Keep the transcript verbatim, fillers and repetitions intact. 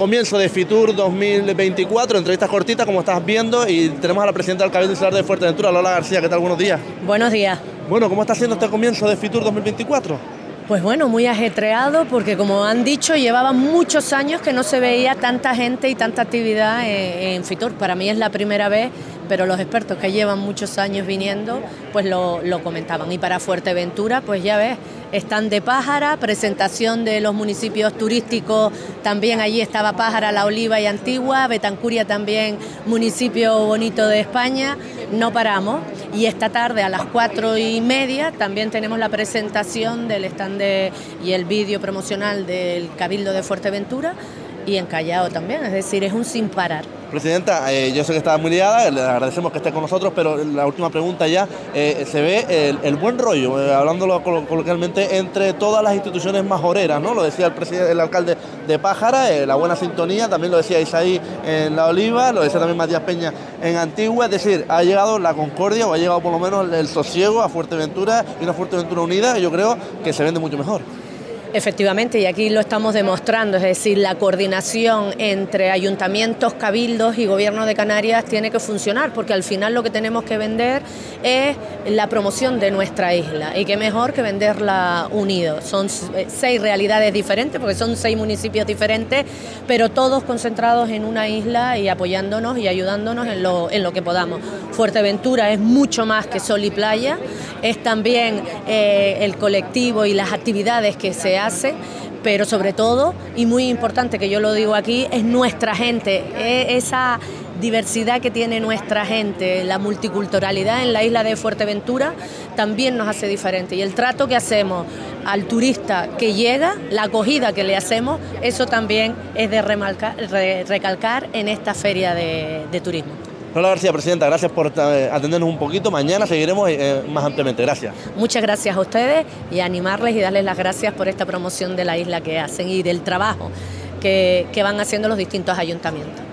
comienzo de Fitur dos mil veinticuatro, entrevistas cortitas como estás viendo, y tenemos a la presidenta del Cabildo Insular de Fuerteventura, Lola García. ¿Qué tal? Buenos días. Buenos días. Bueno, ¿cómo está siendo este comienzo de Fitur dos mil veinticuatro? Pues bueno, muy ajetreado porque, como han dicho, llevaba muchos años que no se veía tanta gente y tanta actividad en, en Fitur. Para mí es la primera vez, pero los expertos que llevan muchos años viniendo pues lo, lo comentaban. Y para Fuerteventura, pues ya ves, están de Pájara, presentación de los municipios turísticos, también allí estaba Pájara, La Oliva y Antigua, Betancuria también, municipio bonito de España. No paramos, y esta tarde a las cuatro y media también tenemos la presentación del stand de, y el vídeo promocional del Cabildo de Fuerteventura, y en Callao también, es decir, es un sin parar. Presidenta, eh, yo sé que está muy liada, le agradecemos que esté con nosotros, pero la última pregunta ya, eh, se ve el, el buen rollo, eh, hablándolo col coloquialmente, entre todas las instituciones majoreras, ¿no? Lo decía el, presidente, el alcalde de Pájara, eh, la buena sintonía, también lo decía Isaí en La Oliva, lo decía también Matías Peña en Antigua, es decir, ha llegado la concordia, o ha llegado por lo menos el, el sosiego a Fuerteventura, y una Fuerteventura unida, y yo creo que se vende mucho mejor. Efectivamente, y aquí lo estamos demostrando, es decir, la coordinación entre ayuntamientos, cabildos y gobierno de Canarias tiene que funcionar, porque al final lo que tenemos que vender es la promoción de nuestra isla, y qué mejor que venderla unidos. Son seis realidades diferentes, porque son seis municipios diferentes, pero todos concentrados en una isla y apoyándonos y ayudándonos en lo, en lo que podamos. Fuerteventura es mucho más que sol y playa, es también eh, el colectivo y las actividades que se hacen, pero sobre todo, y muy importante que yo lo digo aquí, es nuestra gente, es esa diversidad que tiene nuestra gente, la multiculturalidad en la isla de Fuerteventura también nos hace diferente, y el trato que hacemos al turista que llega, la acogida que le hacemos, eso también es de remarcar, re, recalcar en esta feria de, de turismo. Lola García, presidenta, gracias por atendernos un poquito. Mañana seguiremos eh, más ampliamente. Gracias. Muchas gracias a ustedes, y animarles y darles las gracias por esta promoción de la isla que hacen y del trabajo que, que van haciendo los distintos ayuntamientos.